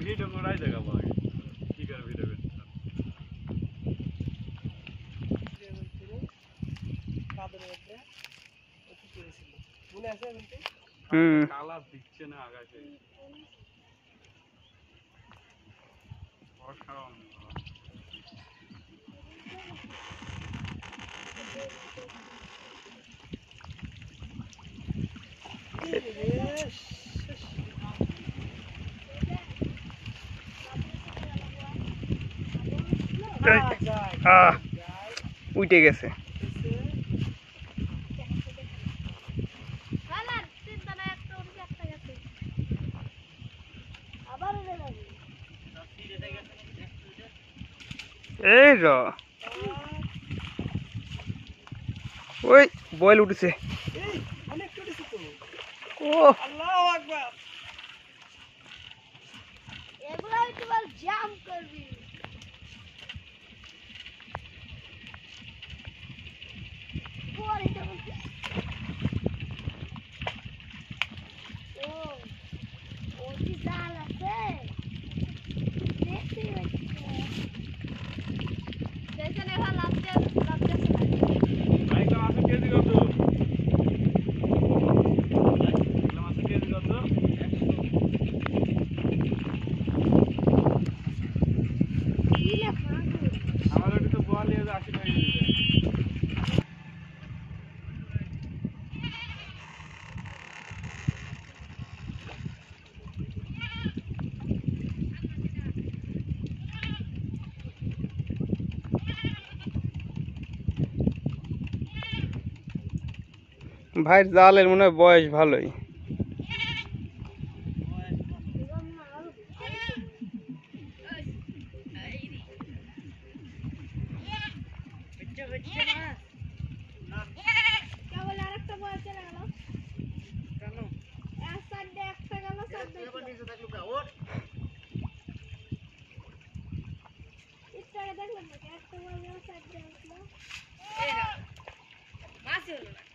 video করাই দেখাবো আগে কি করে ভিডিও করতে কালার দিচ্ছে না আকাশে অসাধারণ উঠে গেছে এই র ওই বয়েল উঠেছে ও আল্লাহু আকবার এগুলা একটু বল জাম করবি পরে তো ও কি জাল আছে দেখতে দেখতে না ভালো লাগছে ভাই তো আছে কেজি কত আছে কেজি কত আমার ওটা তো বলে 80 টাকা কেজি ভাই জালের মনে হয় বয়স ভালোই মাছ হলো না